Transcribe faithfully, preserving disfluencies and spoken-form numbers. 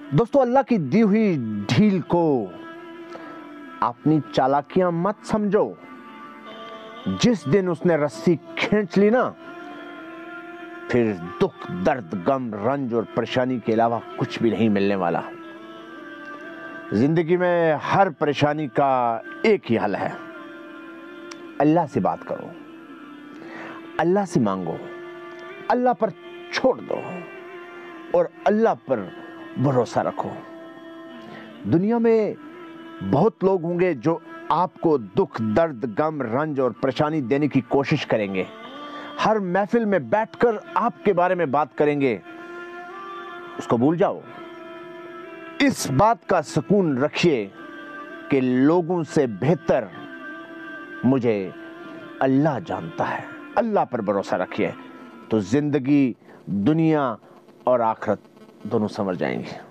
दोस्तों, अल्लाह की दी हुई ढील को अपनी चालाकियां मत समझो। जिस दिन उसने रस्सी खींच ली ना, फिर दुख, दर्द, गम, रंज और परेशानी के अलावा कुछ भी नहीं मिलने वाला। जिंदगी में हर परेशानी का एक ही हल है, अल्लाह से बात करो, अल्लाह से मांगो, अल्लाह पर छोड़ दो और अल्लाह पर भरोसा रखो। दुनिया में बहुत लोग होंगे जो आपको दुख, दर्द, गम, रंज और परेशानी देने की कोशिश करेंगे। हर महफिल में बैठकर आपके बारे में बात करेंगे। उसको भूल जाओ। इस बात का सुकून रखिए कि लोगों से बेहतर मुझे अल्लाह जानता है। अल्लाह पर भरोसा रखिए तो जिंदगी, दुनिया और आखिरत दोनों संवर जाएंगी।